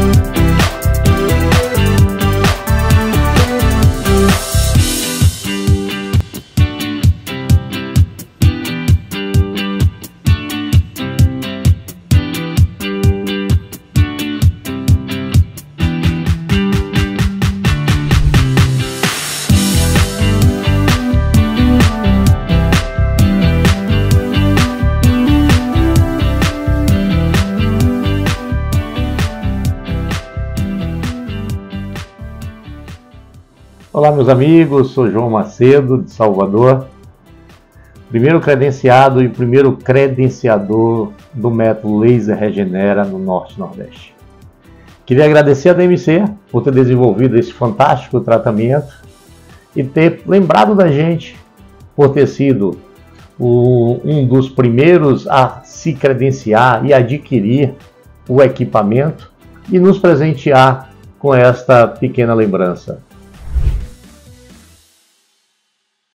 Olá meus amigos, sou João Macedo de Salvador, primeiro credenciado e primeiro credenciador do método Laser Regenera no Norte e Nordeste. Queria agradecer a DMC por ter desenvolvido esse fantástico tratamento e ter lembrado da gente por ter sido um dos primeiros a se credenciar e adquirir o equipamento e nos presentear com esta pequena lembrança.